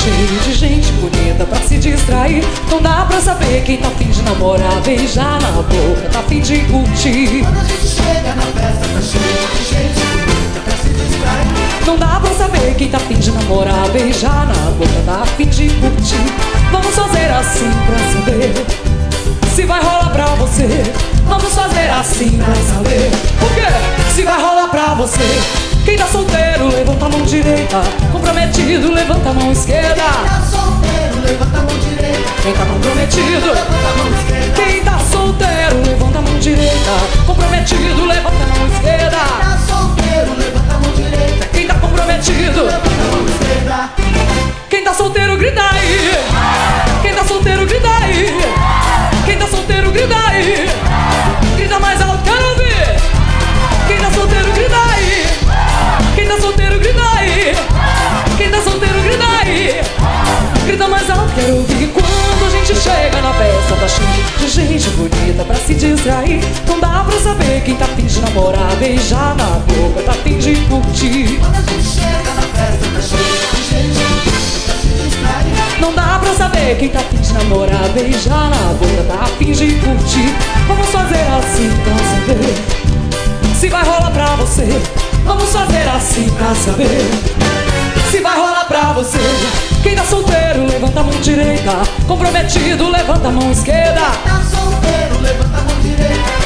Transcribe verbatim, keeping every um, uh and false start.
cheio de gente bonita pra se distrair. Não dá pra saber quem tá afim de namorar, beijar na boca, tá afim de curtir. Quando a gente chega na festa, tá cheio de gente bonita pra se distrair. Não dá pra saber quem tá afim de namorar, beijar na boca, tá afim de curtir. Vamos fazer assim pra saber se vai rolar pra você. Vamos fazer assim pra saber o quê? Se vai rolar pra você. Quem tá solteiro, levanta a mão direita. Comprometido, levanta a mão esquerda. Quem tá solteiro, levanta a mão direita. Quem tá comprometido, levanta a mão esquerda. Quem tá solteiro, levanta a mão direita. Comprometido, levanta a mão esquerda. Quem tá solteiro, levanta a mão direita. Quem tá comprometido, levanta a mão esquerda. Quem tá solteiro, grita aí. Quem tá solteiro, grita aí. Quem tá solteiro, grita aí. Grita mais alto, quero ouvir. Quem tá solteiro, grita aí. Quem tá solteiro, grita aí. Quem tá solteiro, grita aí. Grita mais alto, quero ouvir. Quando a gente chega na festa, tá cheio de gente bonita pra se distrair. Não dá pra saber quem tá afim de namorar, beijar na boca, tá afim de curtir. Quando a gente chega na festa, tá cheio de gente bonita pra se distrair. Não dá pra saber quem tá afim de namorar, beijar na boca, tá afim de curtir. Vamos fazer assim pra saber se vai rolar pra você. Vamos fazer assim pra saber se vai rolar pra você. Quem tá solteiro, levanta a mão direita. Comprometido, levanta a mão esquerda. Quem tá solteiro, levanta a mão direita.